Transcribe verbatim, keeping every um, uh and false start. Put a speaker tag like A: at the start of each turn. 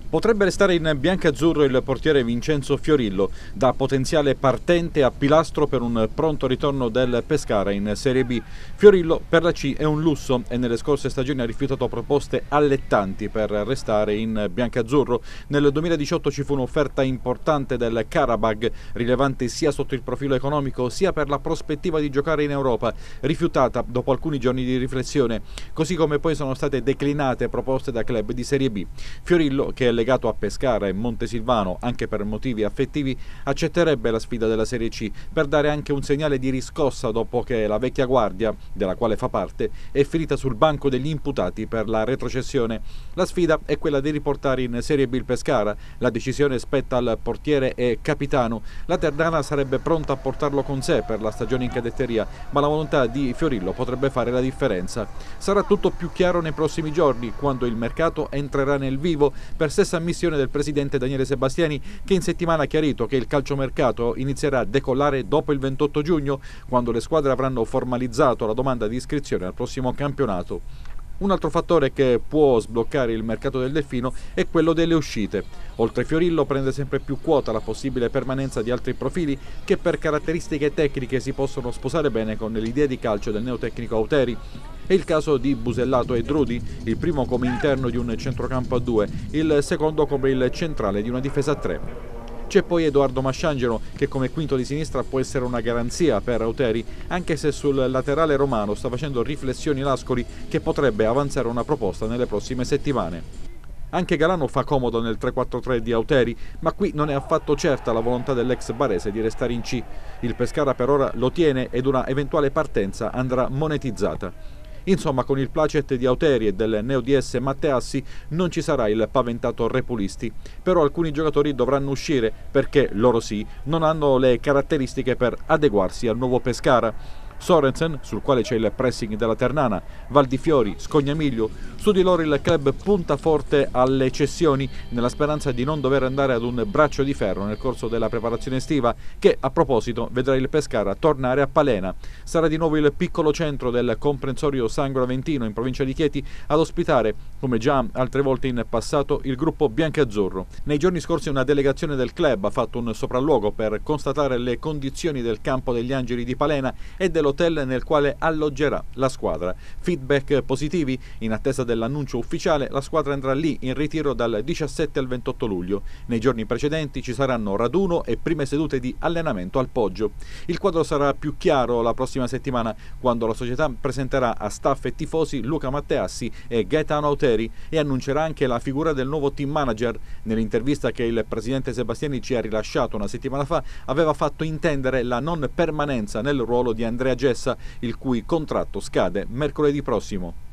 A: Potrebbe restare in biancazzurro il portiere Vincenzo Fiorillo, da potenziale partente a pilastro per un pronto ritorno del Pescara in Serie B. Fiorillo per la C è un lusso e nelle scorse stagioni ha rifiutato proposte allettanti per restare in biancazzurro. Nel duemiladiciotto ci fu un'offerta importante del Qarabag, rilevante sia sotto il profilo economico sia per la prospettiva di giocare in Europa, rifiutata dopo alcuni giorni di riflessione, così come poi sono state declinate proposte da club di Serie B. Fiorillo, che è legato a Pescara e Montesilvano anche per motivi affettivi, accetterebbe la sfida della Serie C per dare anche un segnale di riscossa dopo che la vecchia guardia, della quale fa parte, è finita sul banco degli imputati per la retrocessione. La sfida è quella di riportare in Serie B il Pescara, la decisione spetta al portiere e capitano. La Ternana sarebbe pronta a portarlo con sé per la stagione in cadetteria, ma la volontà di Fiorillo potrebbe fare la differenza. Sarà tutto più chiaro nei prossimi giorni, quando il mercato entrerà nel vivo, per stessa ammissione del presidente Daniele Sebastiani, che in settimana ha chiarito che il calciomercato inizierà a decollare dopo il ventotto giugno, quando le squadre avranno formalizzato la domanda di iscrizione al prossimo campionato. Un altro fattore che può sbloccare il mercato del Delfino è quello delle uscite. Oltre Fiorillo prende sempre più quota la possibile permanenza di altri profili che per caratteristiche tecniche si possono sposare bene con l'idea di calcio del neotecnico Auteri. È il caso di Busellato e Drudi, il primo come interno di un centrocampo a due, il secondo come il centrale di una difesa a tre. C'è poi Edoardo Masciangelo, che come quinto di sinistra può essere una garanzia per Auteri, anche se sul laterale romano sta facendo riflessioni Lascoli, che potrebbe avanzare una proposta nelle prossime settimane. Anche Galano fa comodo nel tre quattro tre di Auteri, ma qui non è affatto certa la volontà dell'ex barese di restare in C. Il Pescara per ora lo tiene ed una eventuale partenza andrà monetizzata. Insomma, con il placet di Auteri e del neo D S Matteassi non ci sarà il paventato Repulisti, però alcuni giocatori dovranno uscire perché, loro sì, non hanno le caratteristiche per adeguarsi al nuovo Pescara. Sorensen, sul quale c'è il pressing della Ternana, Valdifiori, Scognamiglio, su di loro il club punta forte alle cessioni nella speranza di non dover andare ad un braccio di ferro nel corso della preparazione estiva che, a proposito, vedrà il Pescara tornare a Palena. Sarà di nuovo il piccolo centro del comprensorio Sangro Aventino in provincia di Chieti ad ospitare, come già altre volte in passato, il gruppo biancazzurro. Nei giorni scorsi una delegazione del club ha fatto un sopralluogo per constatare le condizioni del campo degli Angeli di Palena e dello hotel nel quale alloggerà la squadra. Feedback positivi? In attesa dell'annuncio ufficiale, la squadra andrà lì in ritiro dal diciassette al ventotto luglio. Nei giorni precedenti ci saranno raduno e prime sedute di allenamento al Poggio. Il quadro sarà più chiaro la prossima settimana, quando la società presenterà a staff e tifosi Luca Matteassi e Gaetano Auteri e annuncerà anche la figura del nuovo team manager. Nell'intervista che il presidente Sebastiani ci ha rilasciato una settimana fa, aveva fatto intendere la non permanenza nel ruolo di Andrea Gessa, il cui contratto scade mercoledì prossimo.